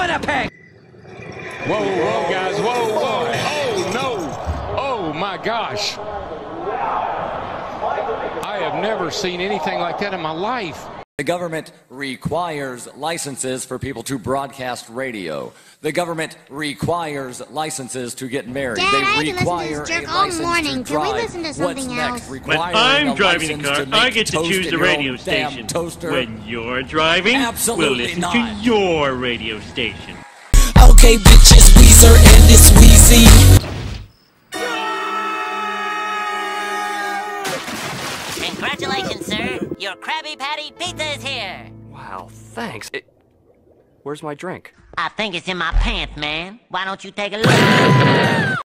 Winnipeg! Whoa, whoa, guys, whoa, whoa. Oh, no. Oh, my gosh. I have never seen anything like that in my life. The government requires licenses for people to broadcast radio. The government requires licenses to get married. Dad, they require I can listen to this jerk a all license morning. to Can we drive. listen to What's something next? else? When Requiring I'm a driving a license car, to make I get to toast choose in the your radio own damn station. toaster. When you're driving, Absolutely we'll listen not. to your radio station. Okay, bitches, Weezer and it's Wheezy. Congratulations, sir. Your Krabby Patty pizza is here. Wow, thanks. Where's my drink? I think it's in my pants, man. Why don't you take a look?